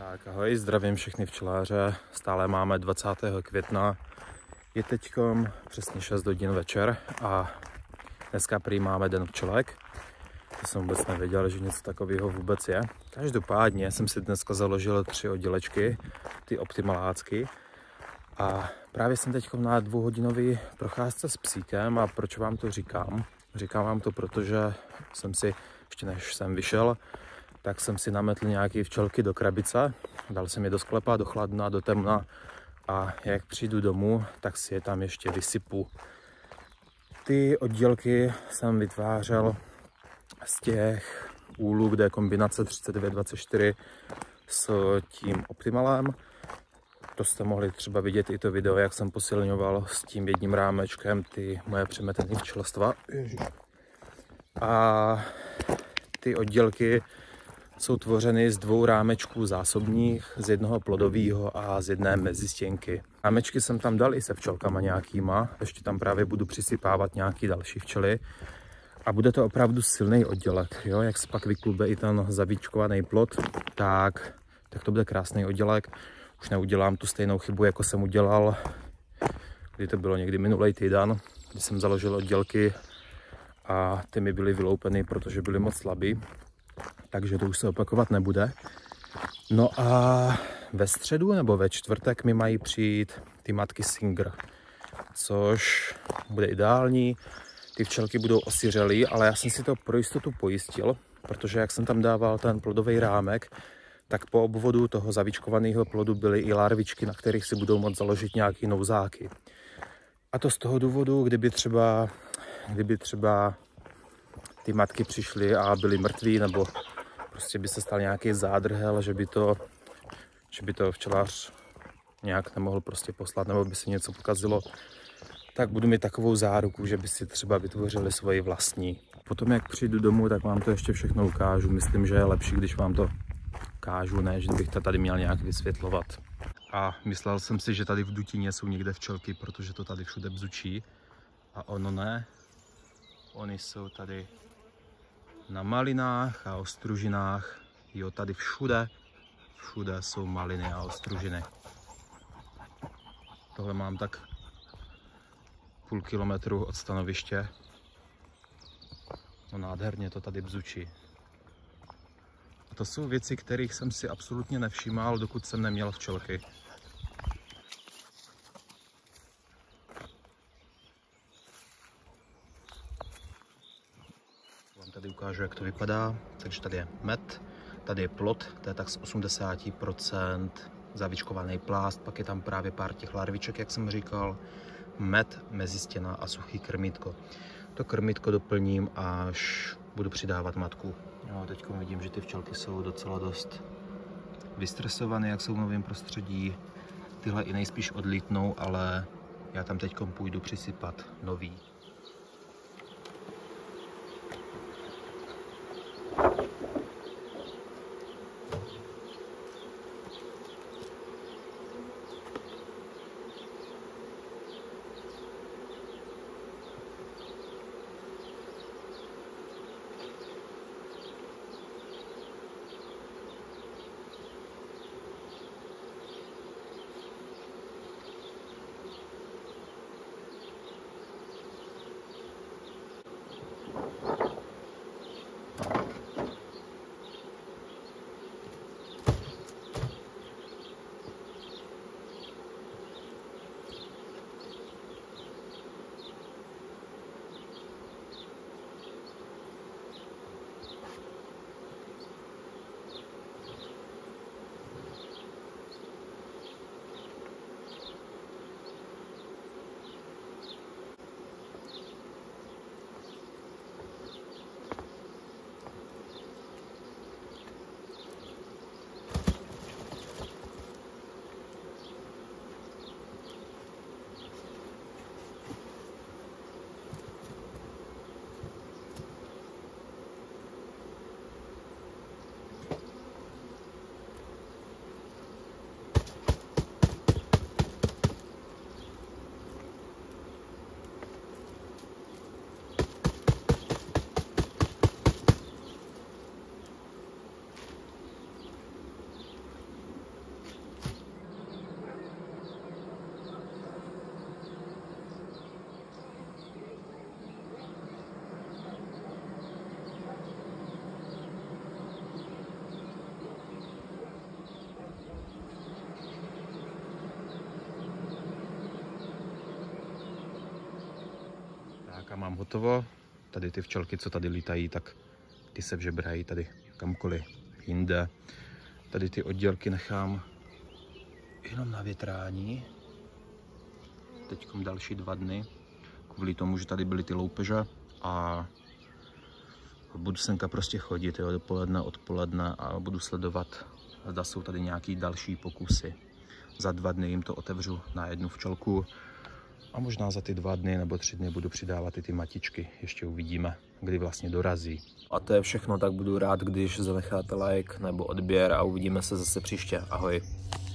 Tak ahoj, zdravím všechny včeláře, stále máme 20. května, je teďkom přesně 6 hodin večer a dneska prý máme den včelek. To jsem vůbec nevěděl, že něco takového vůbec je. Každopádně jsem si dneska založil 3 oddělečky, ty optimalácky. A právě jsem teď na 2hodinový procházce s psíkem. A proč vám to říkám? Říkám vám to, protože jsem si, ještě než jsem vyšel, tak jsem si nametl nějaké včelky do krabice. Dal jsem je do sklepa, do chladna, do temna. A jak přijdu domů, tak si je tam ještě vysypu. Ty oddělky jsem vytvářel z těch úlů, kde je kombinace 39-24 s tím optimalem. To jste mohli třeba vidět i to video, jak jsem posilňoval s tím jedním rámečkem ty moje přemetené včelstva. A ty oddělky jsou tvořeny z 2 rámečků zásobních, z jednoho plodového a z jedné mezistěnky. Rámečky jsem tam dal i se včelkama nějakýma, ještě tam právě budu přisypávat nějaký další včely. A bude to opravdu silný oddělek, jo? Jak se pak vyklube i ten zavíčkovaný plod, tak to bude krásný oddělek. Už neudělám tu stejnou chybu, jako jsem udělal, kdy to bylo někdy minulý týden, kdy jsem založil oddělky a ty mi byly vyloupeny, protože byly moc slabý. Takže to už se opakovat nebude. No a ve středu nebo ve čtvrtek mi mají přijít ty matky Singer, což bude ideální. Ty včelky budou osiřelý, ale já jsem si to pro jistotu pojistil, protože jak jsem tam dával ten plodový rámek, tak po obvodu toho zavíčkovaného plodu byly i larvičky, na kterých si budou moct založit nějaký nouzáky. A to z toho důvodu, kdyby třeba ty matky přišly a byly mrtví, nebo prostě by se stal nějaký zádrhel, že by to včelář nějak nemohl prostě poslat, nebo by se něco pokazilo, tak budu mít takovou záruku, že by si třeba vytvořili svoji vlastní. Potom, jak přijdu domů, tak vám to ještě všechno ukážu. Myslím, že je lepší, když vám to ukážu, než bych to tady měl nějak vysvětlovat. A myslel jsem si, že tady v dutině jsou někde včelky, protože to tady všude bzučí. A ono ne. Oni jsou tady na malinách a ostružinách. Jo, tady všude jsou maliny a ostružiny. Tohle mám tak půl kilometru od stanoviště. No nádherně to tady bzučí. A to jsou věci, kterých jsem si absolutně nevšímal, dokud jsem neměl včelky. Vám tady ukážu, jak to vypadá. Takže tady je med, tady je plod, to je tak z 80% zavíčkovaný plást, pak je tam právě pár těch larviček, jak jsem říkal, med, mezistěna a suchý krmítko. To krmítko doplním, až budu přidávat matku. Jo, teď vidím, že ty včelky jsou docela dost vystresované, jak jsou v novém prostředí. Tyhle i nejspíš odlítnou, ale já tam teď půjdu přisypat nový. mám hotovo. Tady ty včelky, co tady lítají, tak ty se vžebrají tady kamkoliv jinde. Tady ty oddělky nechám jenom na větrání. Teďkom další 2 dny, kvůli tomu, že tady byly ty loupeže a budu semka prostě chodit, jo, dopoledne, odpoledne a budu sledovat, zda jsou tady nějaký další pokusy. Za 2 dny jim to otevřu na 1 včelku a možná za ty 2 dny nebo 3 dny budu přidávat i ty matičky. Ještě uvidíme, kdy vlastně dorazí. A to je všechno, tak budu rád, když zanecháte like nebo odběr a uvidíme se zase příště. Ahoj.